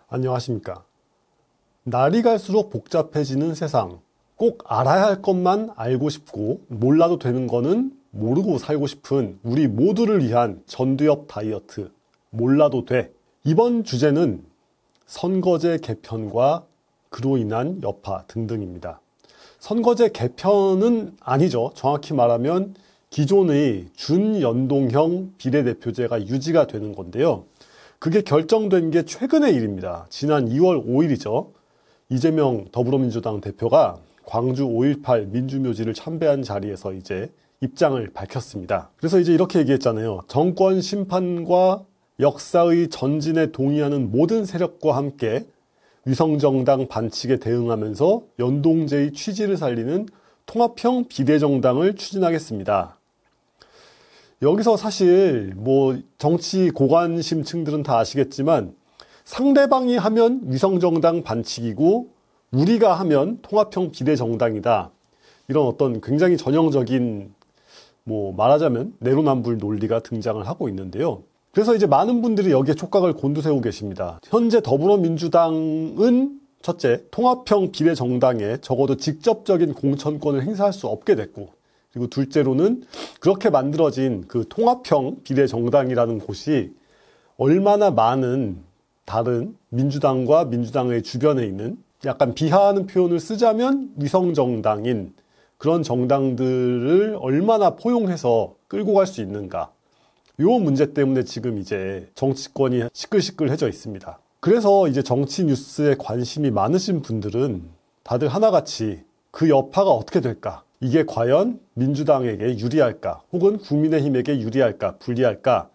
안녕하십니까. 날이 갈수록 복잡해지는 세상. 꼭 알아야 할 것만 알고 싶고 몰라도 되는 거는 모르고 살고 싶은 우리 모두를 위한 전두엽 다이어트. 몰라도 돼. 이번 주제는 선거제 개편과 그로 인한 여파 등등입니다. 선거제 개편은 아니죠. 정확히 말하면 기존의 준연동형 비례대표제가 유지가 되는 건데요. 그게 결정된 게 최근의 일입니다. 지난 2월 5일이죠. 이재명 더불어민주당 대표가 광주 5.18 민주묘지를 참배한 자리에서 이제 입장을 밝혔습니다. 그래서 이제 이렇게 얘기했잖아요. 정권 심판과 역사의 전진에 동의하는 모든 세력과 함께 위성정당 반칙에 대응하면서 연동제의 취지를 살리는 통합형 비례정당을 추진하겠습니다. 여기서 사실 정치 고관심층들은 다 아시겠지만 상대방이 하면 위성정당 반칙이고 우리가 하면 통합형 비례정당이다. 이런 어떤 굉장히 전형적인 말하자면 내로남불 논리가 등장을 하고 있는데요. 그래서 이제 많은 분들이 여기에 촉각을 곤두세우고 계십니다. 현재 더불어민주당은 첫째, 통합형 비례정당에 적어도 직접적인 공천권을 행사할 수 없게 됐고, 그리고 둘째로는 그렇게 만들어진 그 통합형 비례정당이라는 곳이 얼마나 많은 다른 민주당과 민주당의 주변에 있는 약간 비하하는 표현을 쓰자면 위성정당인 그런 정당들을 얼마나 포용해서 끌고 갈 수 있는가. 요 문제 때문에 지금 이제 정치권이 시끌시끌해져 있습니다. 그래서 이제 정치 뉴스에 관심이 많으신 분들은 다들 하나같이 그 여파가 어떻게 될까? 이게 과연 민주당에게 유리할까? 혹은 국민의힘에게 유리할까? 불리할까?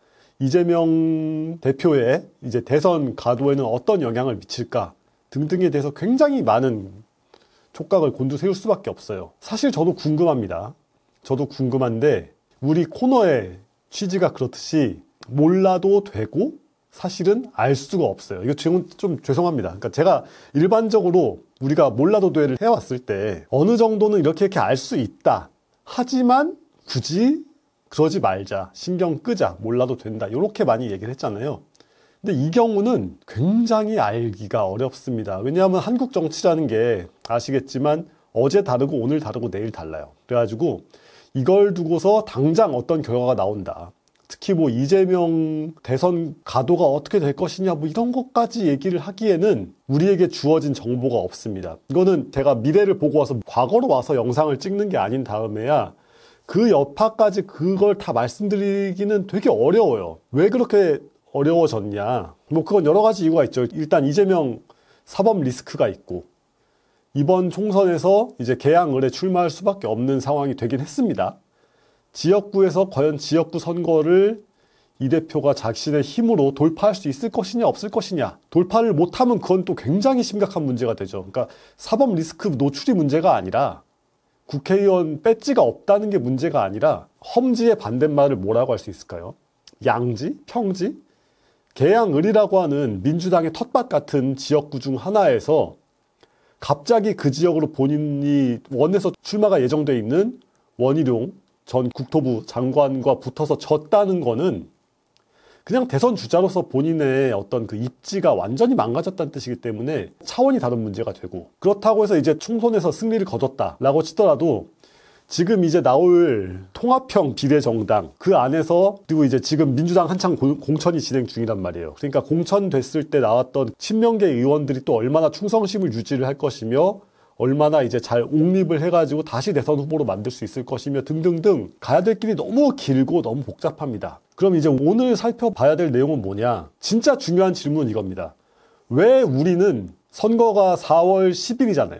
이재명 대표의 이제 대선 가도에는 어떤 영향을 미칠까? 등등에 대해서 굉장히 많은 촉각을 곤두세울 수밖에 없어요. 사실 저도 궁금합니다. 저도 궁금한데 우리 코너의 취지가 그렇듯이 몰라도 되고 사실은 알 수가 없어요. 이거 지금 좀 죄송합니다. 그러니까 제가 일반적으로 우리가 몰라도 돼를 해왔을 때 어느 정도는 이렇게 알 수 있다. 하지만 굳이 그러지 말자. 신경 끄자. 몰라도 된다. 이렇게 많이 얘기를 했잖아요. 근데 이 경우는 굉장히 알기가 어렵습니다. 왜냐하면 한국 정치라는 게 아시겠지만 어제 다르고 오늘 다르고 내일 달라요. 그래가지고 이걸 두고서 당장 어떤 결과가 나온다. 특히 이재명 대선 가도가 어떻게 될 것이냐 이런 것까지 얘기를 하기에는 우리에게 주어진 정보가 없습니다. 이거는 제가 미래를 보고 와서 과거로 와서 영상을 찍는 게 아닌 다음에야 그 여파까지 그걸 다 말씀드리기는 되게 어려워요. 왜 그렇게 어려워졌냐? 그건 여러 가지 이유가 있죠. 일단 이재명 사법 리스크가 있고 이번 총선에서 이제 개항을에 출마할 수밖에 없는 상황이 되긴 했습니다. 지역구에서 과연 지역구 선거를 이 대표가 자신의 힘으로 돌파할 수 있을 것이냐 없을 것이냐. 돌파를 못하면 그건 또 굉장히 심각한 문제가 되죠. 그러니까 사법 리스크 노출이 문제가 아니라 국회의원 배지가 없다는 게 문제가 아니라 험지의 반대말을 뭐라고 할 수 있을까요? 양지? 평지? 개항을이라고 하는 민주당의 텃밭 같은 지역구 중 하나에서 갑자기 그 지역으로 본인이 원내에서 출마가 예정돼 있는 원희룡 전 국토부 장관과 붙어서 졌다는 거는 그냥 대선 주자로서 본인의 어떤 그 입지가 완전히 망가졌다는 뜻이기 때문에 차원이 다른 문제가 되고, 그렇다고 해서 이제 총선에서 승리를 거뒀다라고 치더라도 지금 이제 나올 통합형 비례정당 그 안에서, 그리고 이제 지금 민주당 한창 공천이 진행 중이란 말이에요. 그러니까 공천됐을 때 나왔던 친명계 의원들이 또 얼마나 충성심을 유지를 할 것이며 얼마나 이제 잘 옹립을 해가지고 다시 대선 후보로 만들 수 있을 것이며 등등등 가야 될 길이 너무 길고 너무 복잡합니다. 그럼 이제 오늘 살펴봐야 될 내용은 뭐냐? 진짜 중요한 질문은 이겁니다. 왜 우리는 선거가 4월 10일이잖아요.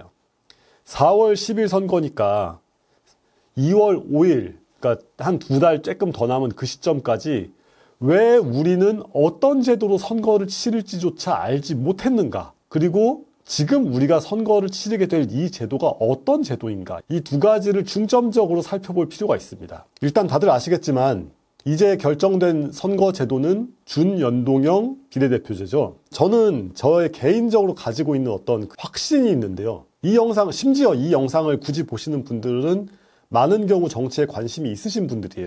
4월 10일 선거니까 2월 5일, 그러니까 한 2달 조금 더 남은 그 시점까지 왜 우리는 어떤 제도로 선거를 치를지조차 알지 못했는가? 그리고 지금 우리가 선거를 치르게 될 이 제도가 어떤 제도인가? 이 두 가지를 중점적으로 살펴볼 필요가 있습니다. 일단 다들 아시겠지만 이제 결정된 선거 제도는 준연동형 비례대표제죠. 저는 저의 개인적으로 가지고 있는 어떤 확신이 있는데요. 심지어 이 영상을 굳이 보시는 분들은 많은 경우 정치에 관심이 있으신 분들이에요.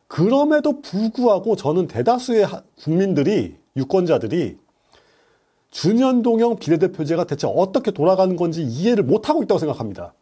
그럼에도 불구하고 저는 대다수의 국민들이, 유권자들이 준연동형 비례대표제가 대체 어떻게 돌아가는 건지 이해를 못하고 있다고 생각합니다.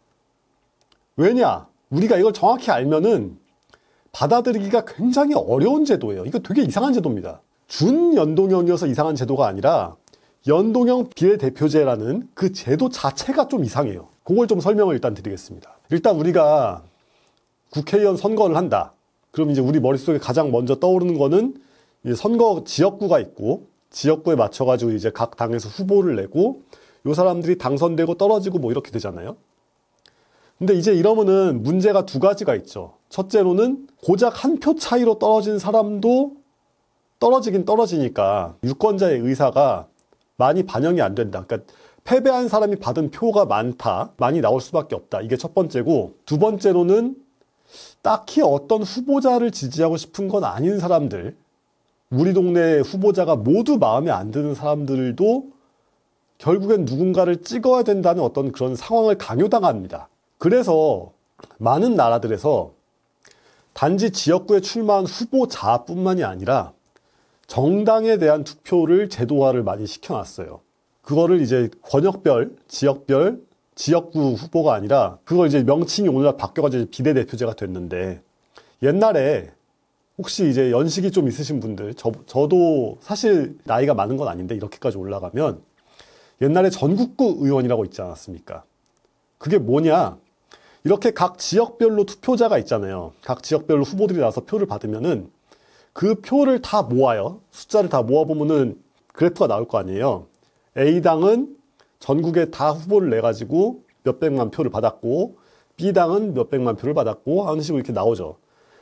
왜냐? 우리가 이걸 정확히 알면은 받아들이기가 굉장히 어려운 제도예요. 이거 되게 이상한 제도입니다. 준연동형이어서 이상한 제도가 아니라 연동형 비례대표제라는 그 제도 자체가 좀 이상해요. 그걸 좀 설명을 일단 드리겠습니다. 일단 우리가 국회의원 선거를 한다. 그럼 이제 우리 머릿속에 가장 먼저 떠오르는 거는 선거 지역구가 있고, 지역구에 맞춰가지고 이제 각 당에서 후보를 내고, 요 사람들이 당선되고 떨어지고 뭐 이렇게 되잖아요. 근데 이제 이러면은 문제가 두 가지가 있죠. 첫째로는 고작 한 표 차이로 떨어진 사람도 떨어지긴 떨어지니까 유권자의 의사가 많이 반영이 안 된다. 그러니까 패배한 사람이 받은 표가 많다. 많이 나올 수밖에 없다. 이게 첫 번째고, 두 번째로는 딱히 어떤 후보자를 지지하고 싶은 건 아닌 사람들, 우리 동네 후보자가 모두 마음에 안 드는 사람들도 결국엔 누군가를 찍어야 된다는 어떤 그런 상황을 강요당합니다. 그래서 많은 나라들에서 단지 지역구에 출마한 후보자뿐만이 아니라 정당에 대한 투표를 제도화를 많이 시켜놨어요. 그거를 이제 권역별, 지역별, 지역구 후보가 아니라 그걸 이제 명칭이 오늘날 바뀌어가지고 비례대표제가 됐는데, 옛날에 혹시 이제 연식이 좀 있으신 분들, 저도 사실 나이가 많은 건 아닌데 이렇게까지 올라가면 옛날에 전국구 의원이라고 있지 않았습니까? 그게 뭐냐? 이렇게 각 지역별로 투표자가 있잖아요. 각 지역별로 후보들이 나와서 표를 받으면은 그 표를 다 모아요. 숫자를 다 모아보면은 그래프가 나올 거 아니에요. A당은 전국에 다 후보를 내가지고 몇백만 표를 받았고, B당은 몇백만 표를 받았고 하는 식으로 이렇게 나오죠.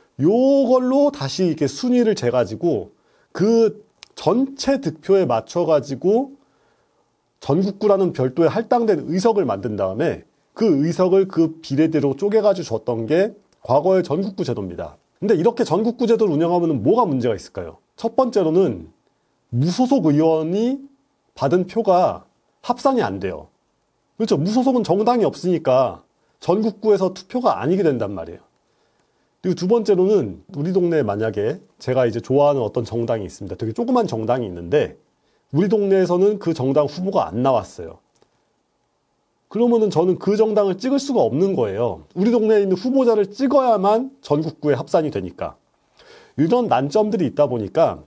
요걸로 다시 이렇게 순위를 재가지고 그 전체 득표에 맞춰가지고 전국구라는 별도의 할당된 의석을 만든 다음에 그 의석을 그 비례대로 쪼개가지고 줬던 게 과거의 전국구 제도입니다. 근데 이렇게 전국구 제도를 운영하면 뭐가 문제가 있을까요? 첫 번째로는 무소속 의원이 받은 표가 합산이 안 돼요. 그렇죠. 무소속은 정당이 없으니까 전국구에서 투표가 아니게 된단 말이에요. 그리고 두 번째로는 우리 동네에 만약에 제가 이제 좋아하는 어떤 정당이 있습니다. 되게 조그만 정당이 있는데 우리 동네에서는 그 정당 후보가 안 나왔어요. 그러면은 저는 그 정당을 찍을 수가 없는 거예요. 우리 동네에 있는 후보자를 찍어야만 전국구에 합산이 되니까. 이런 난점들이 있다 보니까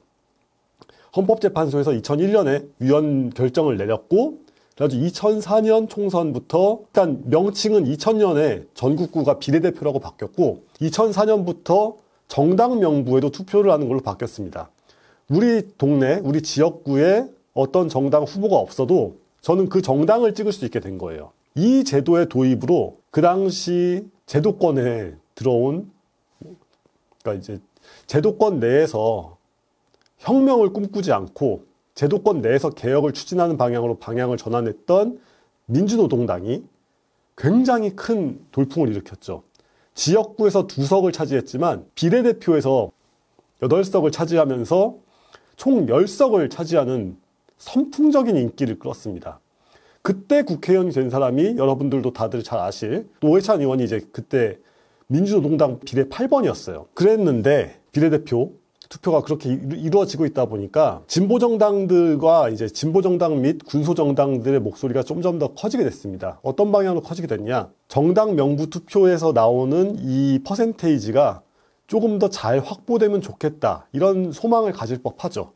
헌법재판소에서 2001년에 위헌 결정을 내렸고, 그래가지고 2004년 총선부터 일단 명칭은 2000년에 전국구가 비례대표라고 바뀌었고, 2004년부터 정당 명부에도 투표를 하는 걸로 바뀌었습니다. 우리 동네, 우리 지역구에 어떤 정당 후보가 없어도 저는 그 정당을 찍을 수 있게 된 거예요. 이 제도의 도입으로 그 당시 제도권에 들어온, 그러니까 이제 제도권 내에서 혁명을 꿈꾸지 않고 제도권 내에서 개혁을 추진하는 방향으로 방향을 전환했던 민주노동당이 굉장히 큰 돌풍을 일으켰죠. 지역구에서 2석을 차지했지만 비례대표에서 8석을 차지하면서 총 10석을 차지하는 선풍적인 인기를 끌었습니다. 그때 국회의원이 된 사람이 여러분들도 다들 잘 아실 노회찬 의원이 이제 그때 민주노동당 비례 8번이었어요. 그랬는데 비례대표 투표가 그렇게 이루어지고 있다 보니까 진보정당들과 이제 진보정당 및 군소정당들의 목소리가 점점 더 커지게 됐습니다. 어떤 방향으로 커지게 됐냐? 정당 명부 투표에서 나오는 이 퍼센테이지가 조금 더 잘 확보되면 좋겠다. 이런 소망을 가질 법하죠.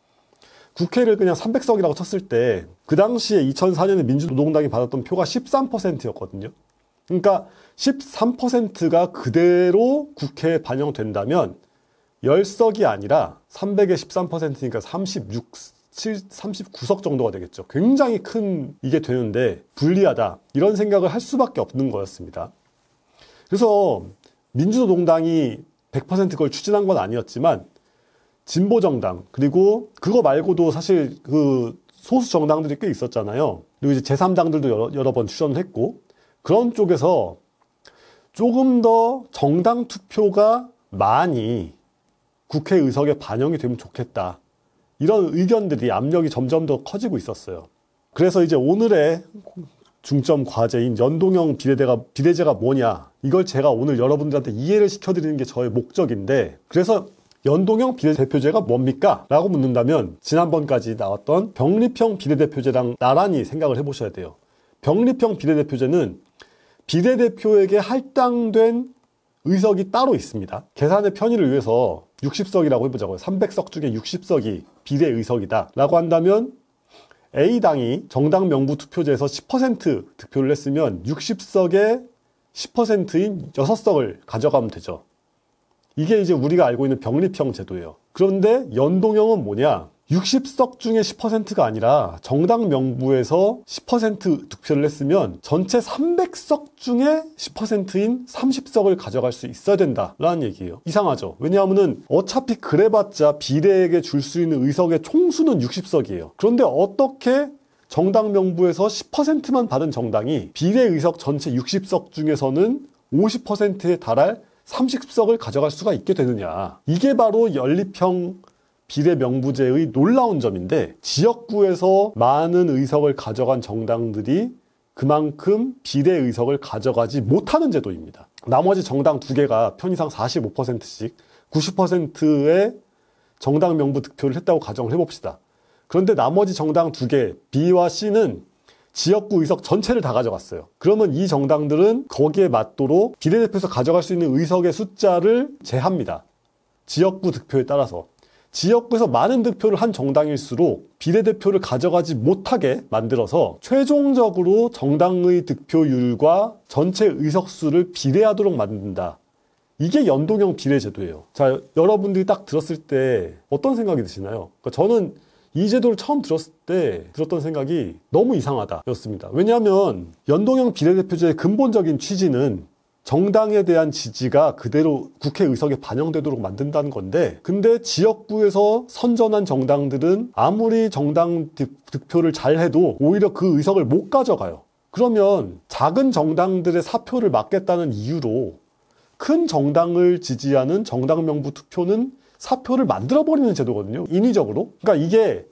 국회를 그냥 300석이라고 쳤을 때 그 당시에 2004년에 민주노동당이 받았던 표가 13%였거든요. 그러니까 13%가 그대로 국회에 반영된다면 10석이 아니라 300의 13%니까 39석 정도가 되겠죠. 굉장히 큰 이게 되는데 불리하다. 이런 생각을 할 수밖에 없는 거였습니다. 그래서 민주노동당이 100% 그걸 추진한 건 아니었지만 진보정당, 그리고 그거 말고도 사실 그 소수 정당들이 꽤 있었잖아요. 그리고 이제 제3당들도 여러 번 추천을 했고, 그런 쪽에서 조금 더 정당 투표가 많이 국회 의석에 반영이 되면 좋겠다. 이런 의견들이, 압력이 점점 더 커지고 있었어요. 그래서 이제 오늘의 중점 과제인 연동형 비례제가 뭐냐, 이걸 제가 오늘 여러분들한테 이해를 시켜드리는 게 저의 목적인데, 그래서 연동형 비례대표제가 뭡니까? 라고 묻는다면 지난번까지 나왔던 병립형 비례대표제랑 나란히 생각을 해보셔야 돼요. 병립형 비례대표제는 비례대표에게 할당된 의석이 따로 있습니다. 계산의 편의를 위해서 60석이라고 해보자고요. 300석 중에 60석이 비례의석이다 라고 한다면 A당이 정당 명부 투표제에서 10% 득표를 했으면 60석의 10%인 6석을 가져가면 되죠. 이게 이제 우리가 알고 있는 병립형 제도예요. 그런데 연동형은 뭐냐? 60석 중에 10%가 아니라 정당 명부에서 10% 득표를 했으면 전체 300석 중에 10%인 30석을 가져갈 수 있어야 된다라는 얘기예요. 이상하죠? 왜냐하면 어차피 그래봤자 비례에게 줄 수 있는 의석의 총수는 60석이에요. 그런데 어떻게 정당 명부에서 10%만 받은 정당이 비례 의석 전체 60석 중에서는 50%에 달할 30석을 가져갈 수가 있게 되느냐. 이게 바로 연립형 비례명부제의 놀라운 점인데 지역구에서 많은 의석을 가져간 정당들이 그만큼 비례의석을 가져가지 못하는 제도입니다. 나머지 정당 2개가 편의상 45%씩 90%의 정당 명부 득표를 했다고 가정을 해봅시다. 그런데 나머지 정당 2개 B와 C는 지역구 의석 전체를 다 가져갔어요. 그러면 이 정당들은 거기에 맞도록 비례대표에서 가져갈 수 있는 의석의 숫자를 제합니다. 지역구 득표에 따라서. 지역구에서 많은 득표를 한 정당일수록 비례대표를 가져가지 못하게 만들어서 최종적으로 정당의 득표율과 전체 의석수를 비례하도록 만든다. 이게 연동형 비례제도예요. 자, 여러분들이 딱 들었을 때 어떤 생각이 드시나요? 그러니까 저는 이 제도를 처음 들었을 때 들었던 생각이 너무 이상하다 였습니다. 왜냐하면 연동형 비례대표제의 근본적인 취지는 정당에 대한 지지가 그대로 국회의석에 반영되도록 만든다는 건데, 근데 지역구에서 선전한 정당들은 아무리 정당 득표를 잘 해도 오히려 그 의석을 못 가져가요. 그러면 작은 정당들의 사표를 막겠다는 이유로 큰 정당을 지지하는 정당 명부 투표는 사표를 만들어버리는 제도거든요. 인위적으로. 그러니까 이게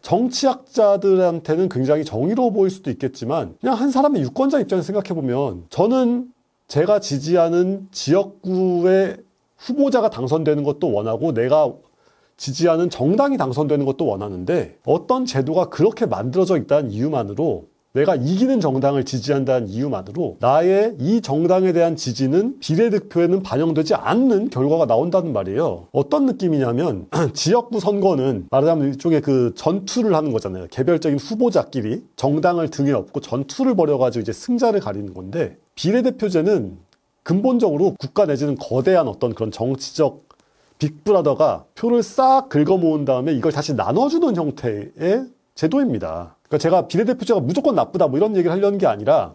정치학자들한테는 굉장히 정의로워 보일 수도 있겠지만 그냥 한 사람의 유권자 입장에서 생각해보면 저는 제가 지지하는 지역구의 후보자가 당선되는 것도 원하고 내가 지지하는 정당이 당선되는 것도 원하는데 어떤 제도가 그렇게 만들어져 있다는 이유만으로 내가 이기는 정당을 지지한다는 이유만으로 나의 이 정당에 대한 지지는 비례득표에는 반영되지 않는 결과가 나온다는 말이에요. 어떤 느낌이냐면 지역구 선거는 말하자면 일종의 그 전투를 하는 거잖아요. 개별적인 후보자끼리 정당을 등에 업고 전투를 벌여가지고 이제 승자를 가리는 건데 비례대표제는 근본적으로 국가 내지는 거대한 어떤 그런 정치적 빅브라더가 표를 싹 긁어 모은 다음에 이걸 다시 나눠주는 형태의 제도입니다. 그러니까 제가 비례대표제가 무조건 나쁘다 뭐 이런 얘기를 하려는 게 아니라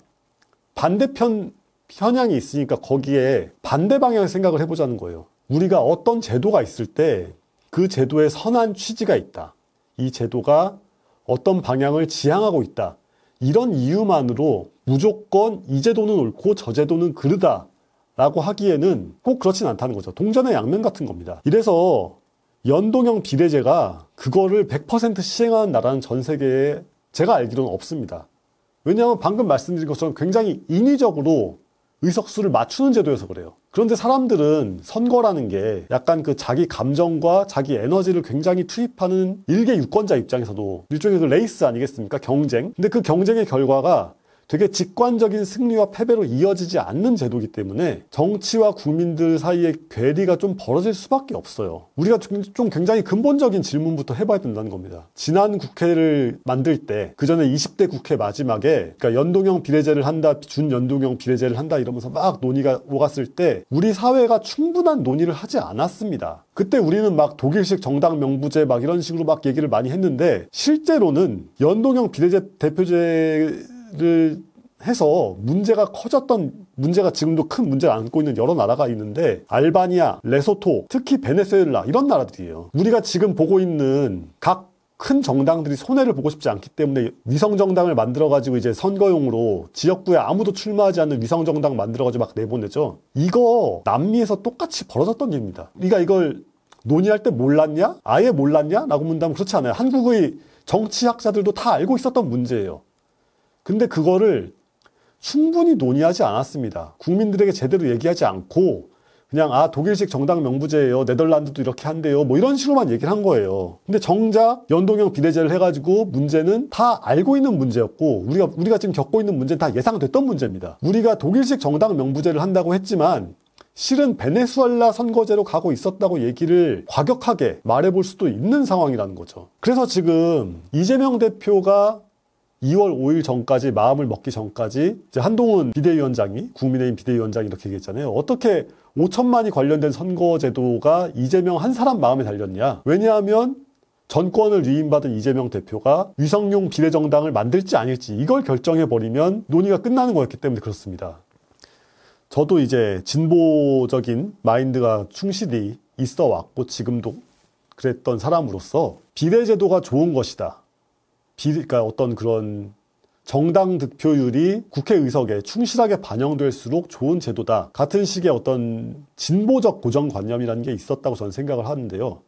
반대편 현양이 있으니까 거기에 반대 방향의 생각을 해보자는 거예요. 우리가 어떤 제도가 있을 때 그 제도에 선한 취지가 있다. 이 제도가 어떤 방향을 지향하고 있다. 이런 이유만으로 무조건 이 제도는 옳고 저 제도는 그르다 라고 하기에는 꼭 그렇진 않다는 거죠. 동전의 양면 같은 겁니다. 이래서 연동형 비례제가 그거를 100% 시행하는 나라는 전 세계에 제가 알기로는 없습니다. 왜냐하면 방금 말씀드린 것처럼 굉장히 인위적으로 의석수를 맞추는 제도여서 그래요. 그런데 사람들은 선거라는 게 약간 그 자기 감정과 자기 에너지를 굉장히 투입하는 일개 유권자 입장에서도 일종의 그 레이스 아니겠습니까? 경쟁. 근데 그 경쟁의 결과가 되게 직관적인 승리와 패배로 이어지지 않는 제도이기 때문에 정치와 국민들 사이의 괴리가 좀 벌어질 수밖에 없어요. 우리가 좀 굉장히 근본적인 질문부터 해봐야 된다는 겁니다. 지난 국회를 만들 때 그 전에 20대 국회 마지막에 그러니까 연동형 비례제를 한다, 준연동형 비례제를 한다 이러면서 막 논의가 오갔을 때 우리 사회가 충분한 논의를 하지 않았습니다. 그때 우리는 막 독일식 정당 명부제 막 이런 식으로 막 얘기를 많이 했는데 실제로는 연동형 비례제 대표제를 해서 문제가 커졌던 문제가 지금도 큰 문제를 안고 있는 여러 나라가 있는데 알바니아, 레소토, 특히 베네수엘라 이런 나라들이에요. 우리가 지금 보고 있는 각 큰 정당들이 손해를 보고 싶지 않기 때문에 위성정당을 만들어가지고 이제 선거용으로 지역구에 아무도 출마하지 않는 위성정당 만들어가지고 막 내보내죠. 이거 남미에서 똑같이 벌어졌던 일입니다. 우리가 이걸 논의할 때 몰랐냐? 아예 몰랐냐? 라고 묻는다면 그렇지 않아요. 한국의 정치학자들도 다 알고 있었던 문제예요. 근데 그거를 충분히 논의하지 않았습니다. 국민들에게 제대로 얘기하지 않고 그냥 독일식 정당 명부제예요. 네덜란드도 이렇게 한대요. 뭐 이런 식으로만 얘기를 한 거예요. 근데 정작 연동형 비례제를 해가지고 문제는 다 알고 있는 문제였고 우리가 지금 겪고 있는 문제는 다 예상됐던 문제입니다. 우리가 독일식 정당 명부제를 한다고 했지만 실은 베네수엘라 선거제로 가고 있었다고 얘기를 과격하게 말해볼 수도 있는 상황이라는 거죠. 그래서 지금 이재명 대표가 2월 5일 전까지 마음을 먹기 전까지 이제 한동훈 비대위원장이 국민의힘 비대위원장이 이렇게 얘기했잖아요. 어떻게 5천만이 관련된 선거제도가 이재명 한 사람 마음에 달렸냐. 왜냐하면 전권을 위임받은 이재명 대표가 위성용 비례정당을 만들지 아닐지 이걸 결정해버리면 논의가 끝나는 거였기 때문에 그렇습니다. 저도 이제 진보적인 마인드가 충실히 있어 왔고 지금도 그랬던 사람으로서 비례제도가 좋은 것이다. 그러니까 어떤 그런 정당 득표율이 국회의석에 충실하게 반영될수록 좋은 제도다. 같은 식의 어떤 진보적 고정관념이라는 게 있었다고 저는 생각을 하는데요.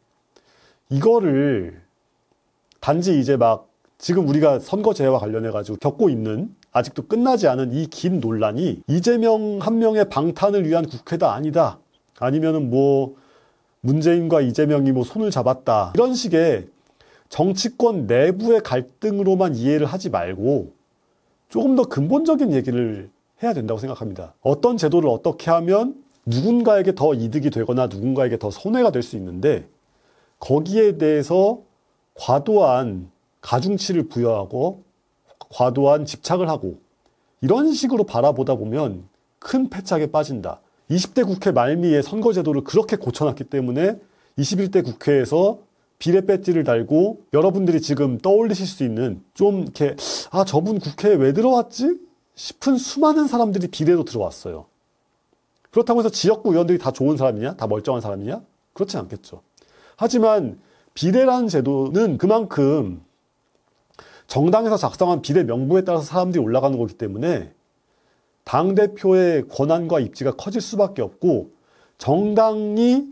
이거를 단지 이제 막 지금 우리가 선거제와 관련해가지고 겪고 있는 아직도 끝나지 않은 이 긴 논란이 이재명 한 명의 방탄을 위한 국회다 아니다. 아니면은 뭐 문재인과 이재명이 뭐 손을 잡았다. 이런 식의 정치권 내부의 갈등으로만 이해를 하지 말고 조금 더 근본적인 얘기를 해야 된다고 생각합니다. 어떤 제도를 어떻게 하면 누군가에게 더 이득이 되거나 누군가에게 더 손해가 될 수 있는데 거기에 대해서 과도한 가중치를 부여하고 과도한 집착을 하고 이런 식으로 바라보다 보면 큰 패착에 빠진다. 20대 국회 말미에 선거제도를 그렇게 고쳐놨기 때문에 21대 국회에서 비례 배지를 달고 여러분들이 지금 떠올리실 수 있는 좀 이렇게 저분 국회에 왜 들어왔지? 싶은 수많은 사람들이 비례로 들어왔어요. 그렇다고 해서 지역구 의원들이 다 좋은 사람이냐? 다 멀쩡한 사람이냐? 그렇지 않겠죠. 하지만 비례라는 제도는 그만큼 정당에서 작성한 비례 명부에 따라서 사람들이 올라가는 거기 때문에 당대표의 권한과 입지가 커질 수밖에 없고 정당이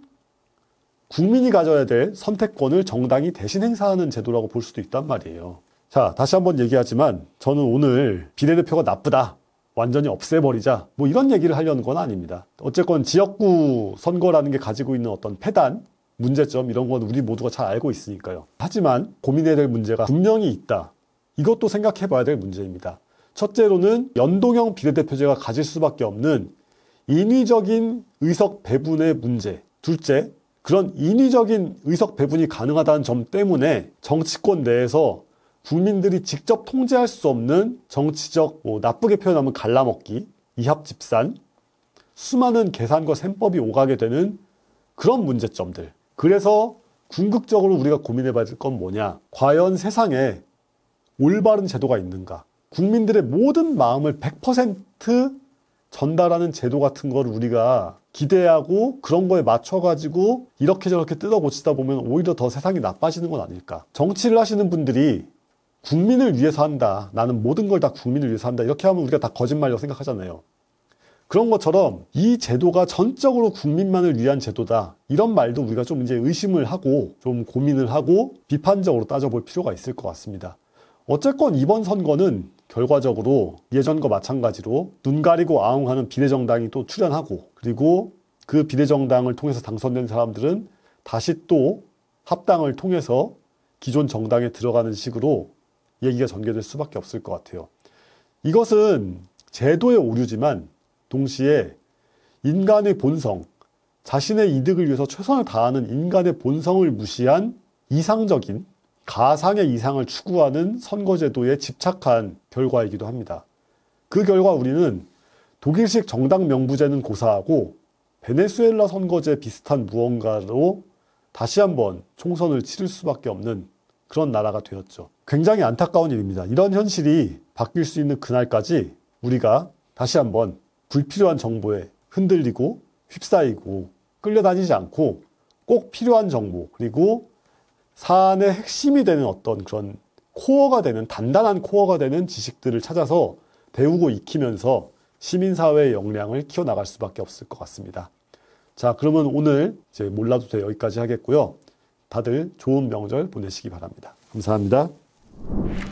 국민이 가져야 될 선택권을 정당이 대신 행사하는 제도라고 볼 수도 있단 말이에요. 자, 다시 한번 얘기하지만 저는 오늘 비례대표가 나쁘다. 완전히 없애버리자. 뭐 이런 얘기를 하려는 건 아닙니다. 어쨌건 지역구 선거라는 게 가지고 있는 어떤 폐단, 문제점 이런 건 우리 모두가 잘 알고 있으니까요. 하지만 고민해야 될 문제가 분명히 있다. 이것도 생각해 봐야 될 문제입니다. 첫째로는 연동형 비례대표제가 가질 수밖에 없는 인위적인 의석 배분의 문제. 둘째, 그런 인위적인 의석 배분이 가능하다는 점 때문에 정치권 내에서 국민들이 직접 통제할 수 없는 정치적, 나쁘게 표현하면 갈라먹기, 이합집산, 수많은 계산과 셈법이 오가게 되는 그런 문제점들. 그래서 궁극적으로 우리가 고민해봐야 될 건 뭐냐. 과연 세상에 올바른 제도가 있는가. 국민들의 모든 마음을 100% 전달하는 제도 같은 걸 우리가 기대하고 그런 거에 맞춰가지고 이렇게 저렇게 뜯어고치다 보면 오히려 더 세상이 나빠지는 건 아닐까. 정치를 하시는 분들이 국민을 위해서 한다. 나는 모든 걸 다 국민을 위해서 한다. 이렇게 하면 우리가 다 거짓말이라고 생각하잖아요. 그런 것처럼 이 제도가 전적으로 국민만을 위한 제도다. 이런 말도 우리가 좀 이제 의심을 하고 좀 고민을 하고 비판적으로 따져볼 필요가 있을 것 같습니다. 어쨌건 이번 선거는 결과적으로 예전과 마찬가지로 눈 가리고 아웅하는 비례정당이 또 출연하고 그리고 그 비례정당을 통해서 당선된 사람들은 다시 또 합당을 통해서 기존 정당에 들어가는 식으로 얘기가 전개될 수밖에 없을 것 같아요. 이것은 제도의 오류지만 동시에 인간의 본성, 자신의 이득을 위해서 최선을 다하는 인간의 본성을 무시한 이상적인 가상의 이상을 추구하는 선거제도에 집착한 결과이기도 합니다. 그 결과 우리는 독일식 정당 명부제는 고사하고 베네수엘라 선거제 비슷한 무언가로 다시 한번 총선을 치를 수밖에 없는 그런 나라가 되었죠. 굉장히 안타까운 일입니다. 이런 현실이 바뀔 수 있는 그날까지 우리가 다시 한번 불필요한 정보에 흔들리고 휩싸이고 끌려다니지 않고 꼭 필요한 정보 그리고 사안의 핵심이 되는 어떤 그런 코어가 되는 단단한 코어가 되는 지식들을 찾아서 배우고 익히면서 시민사회의 역량을 키워나갈 수밖에 없을 것 같습니다. 자, 그러면 오늘 이제 몰라도 돼 여기까지 하겠고요. 다들 좋은 명절 보내시기 바랍니다. 감사합니다.